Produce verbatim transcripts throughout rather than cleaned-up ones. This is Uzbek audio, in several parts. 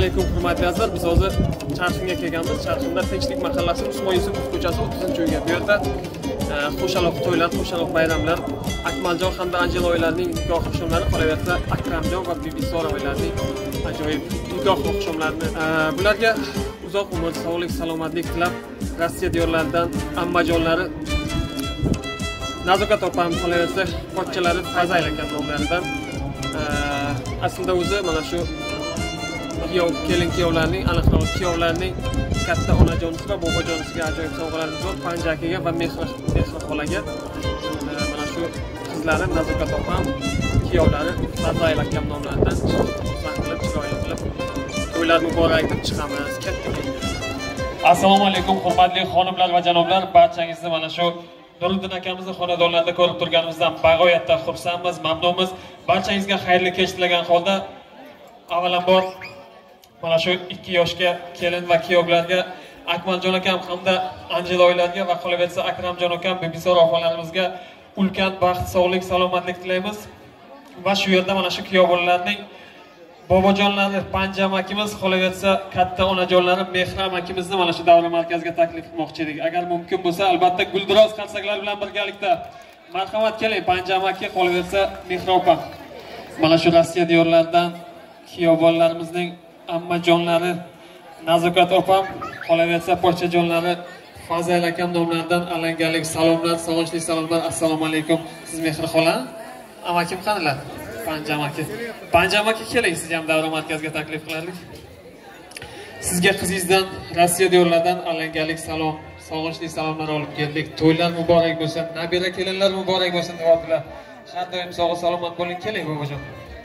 alaykum hurmatli azizlar. Biz hozir Charxinga kelganmiz. Charxinda Tinchlik mahallasi Usmon Yusupov ko'chasi o'ttizinchi uyga. Bu yerda qo'shaloq to'ylar, qo'shaloq bayramlar, Akmaljon hamda Anjela oilarining nikoh xushomlari, qolaversa Akramjon va Bibi Sora oilarining ajoyib nikoh xushomlarini bularga uzoq umr, sog'lik, salomatlik tilab Rossiya diyorlaridan ammajonlari Nazokat opam, qolaversa pochchalari Fazayl akam nomlaridan aslida o'zi mana shu kuyov, kelin kuyovlarning, aniq kuyovlarning katta onajonisi va bobojonisiga ajoyib sovg'alarimiz bor. Panja akaga va Mehr Mehr xolaga mana shu qizlari Nazokat opam, kuyovlari Fazayl akam nomlaridan xursand qilib, chiroyli qilib to'ylar muborak deb chiqamiz. Katta Assalomu alaykum hurmatli xonimlar va janoblar, barchangizni mana shu Nuriddin akamizni xonadonlarida ko'rib turganimizdan bag'oyatda xursandmiz, mamnunmiz. Barchangizga xayrli kech tilagan holda avvalambor mana shu ikki yoshga kelin va kuyovlarga, Akmaljon akam hamda Anjela oilariga va qolaversa Akramjon akam, Bibisor opalarimizga ulkan baxt, sog'lik, salomatlik tilaymiz. Va shu yerda mana shu kuyov bolalarning bobojonlari Panjam akamiz, qolaversa katta onajonlari Mehram akamizni mana shu davra markaziga taklif qilmoqchi edik. Agar mumkin bo'lsa, albatta guldiroz qarsaklar bilan birgalikda marhamat keling, Panjam aka, qolaversa Mehram opa. Mana shu Rossiya diyorlaridan kuyov bolalarimizning ammajonlari Nazokat opam, qolaversa pochchajonlari Fazayl akam nomlaridan alangalik salomlar, sog'inchli salomlar. Assalomu alaykum. Siz Mehr xola, amakim qanilar? Panjam aka. Panjam aka, keling, siz ham davra markaziga taklif qilardik. Sizga qizingizdan Rossiya diyorlaridan alangalik salom, sog'inchli salomlar olib keldik. To'ylar muborak bo'lsin, nabira kelinlar muborak bo'lsin deyaptilar. Har doim sog' salomat bo'ling, keling bobojon.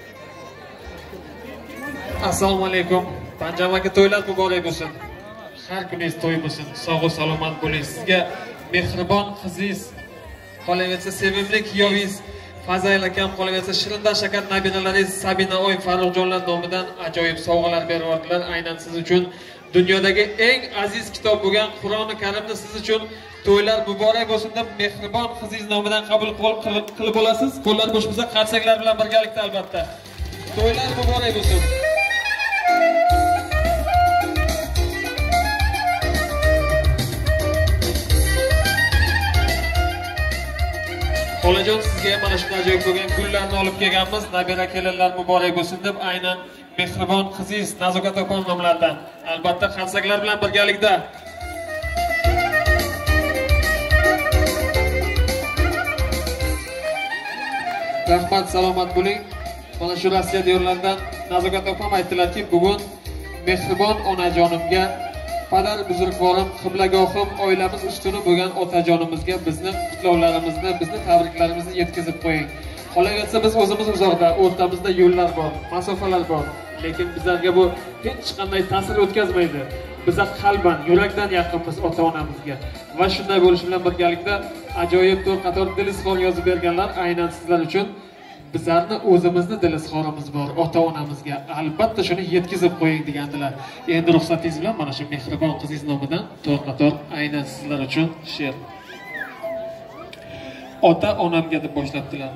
Assalomu alaykum. Panjam aka, to'ylar muborak bo'lsin. Har kuningiz to'y bo'lsin, sog' salomat bo'ling. Sizga mehribon qizingiz, qolaversa sevimli kuyovingiz Fazayl akam, qolaversa shirindan shakar nabiralaringiz Sabina oy Farruxjonlar nomidan ajoyib sovg'alar beryaptilar. Aynan siz uchun dunyodagi eng aziz kitob bo'lgan Qur'oni Karimni siz uchun to'ylar muborak bo'lsin deb mehribon qizingiz nomidan qabul qilib olasiz. Qo'llar bo'sh bo'lsa, qarsaklar bilan birgalikda albatta. To'ylar muborak bo'lsin. Xolajon, sizga mana shunday ajoyib bo'lgan gullarni olib kelganmiz. Nabira kelinlar muborak bo'lsin deb aynan mehribon qizingiz Nazokat opam nomlaridan. Albatta qarsaklar bilan birgalikda. Rahmat, salomat bo'ling. Mana shu Rossiya diyorlaridan Nazokat opam aytdilarki, bugun mehribon onajonimga, padar buzrukvorim, qiblagohim, oilamiz ustuni bo'lgan otajonimizga bizni qutlovlarimizni, bizni tabriklarimizni yetkazib qo'ying. Qolaversa biz o'zimiz uzoqda, o'rtamizda yo'llar bor, masofalar bor, lekin bizlarga bu hech qanday ta'sir o'tkazmaydi. Bizlar qalban, yurakdan yaqinmiz ota-onamizga. Va shunday bo'lishi bilan birgalikda ajoyib to'rt qator dil izhor yozib berganlar aynan sizlar uchun. Bizlarni o'zimizni dil izhorimiz bor ota-onamizga. Albatta shuni yetkazib qo'ying degandilar. Endi ruxsatingiz bilan mana shu mehribon qizingiz nomidan to'rt qator aynan sizlar uchun she'r. Ota-onamga deb boshlabdilar.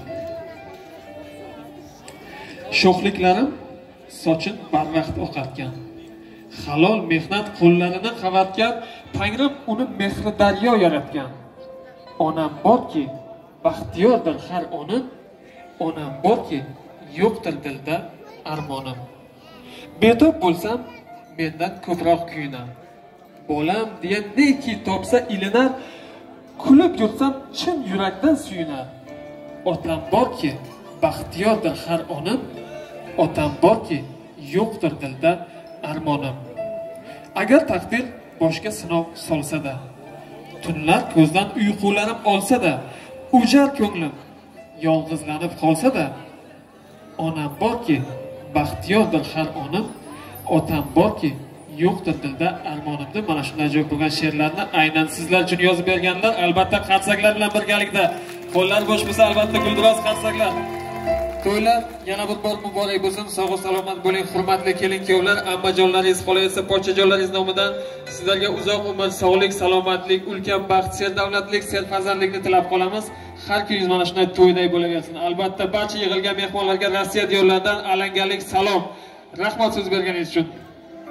Sho'xliklarim sochin barvaqt oqarkan. Halol mehnat qo'llarini qavatgan, Tangrim uni mehri daryo yaratgan. Onam borki, baxtiyordir har onim. Onam borki, yo'qdir dilda armonim. Betob bo'lsam, mendan ko'proq kuyinar. Bolam deya neki topsa ilinar, kulib yursam chin yurakdan suyunar. Otam borki, baxtiyordir har onim. Otam borki, yo'qdir dilda armonim. Agar taqdir boshga sinov solsa-da, tunlar ko'zdan uyqularim olsa-da, ujar ko'nglim yolg'izlanib qolsa-da, onam borki, baxtiyordir har onim. Otam borki, yo'qdir dilda armonim deb mana shunday ajoyib bo'lgan she'rlarni aynan sizlar uchun yozib berganlar. Albatta qarsaklar bilan birgalikda. Qo'llar bo'sh bo'lsa, albatta guldiroz qarsaklar. To'ylar yana bir bor muborak bo'lsin. Sog' salomat bo'ling hurmatli kelin kuyovlar, ammajonlaringiz, qolaversa pochchajonlaringiz nomidan sizlarga uzoq umr, sog'lik, salomatlik, ulkan baxt, serdavatlik, serfarzandlikni tilab qolamiz. Har kuningiz mana shunday to'yday bo'laversin. Albatta barcha yig'ilgan mehmonlarga Rossiya diyorlaridan alangalik salom. Rahmat so'z berganingiz uchun.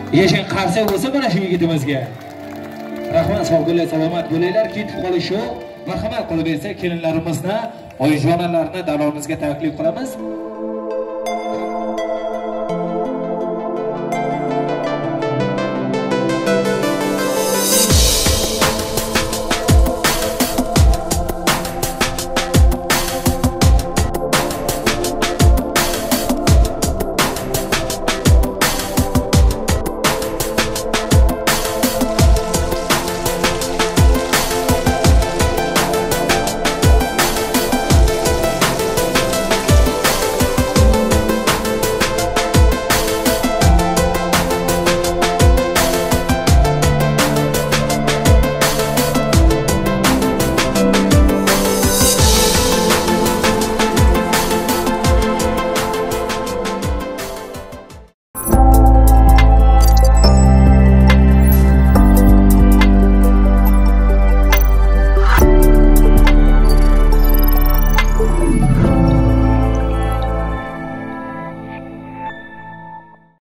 yashin qarsak bo'lsa mana shu yigitimizga. Rahmat, sog'liklar, salomat bo'linglar. Ketib qolishi, marhamat qilib bersak kelinlarimizni, oyijonalarni dalomizga taklif qilamiz.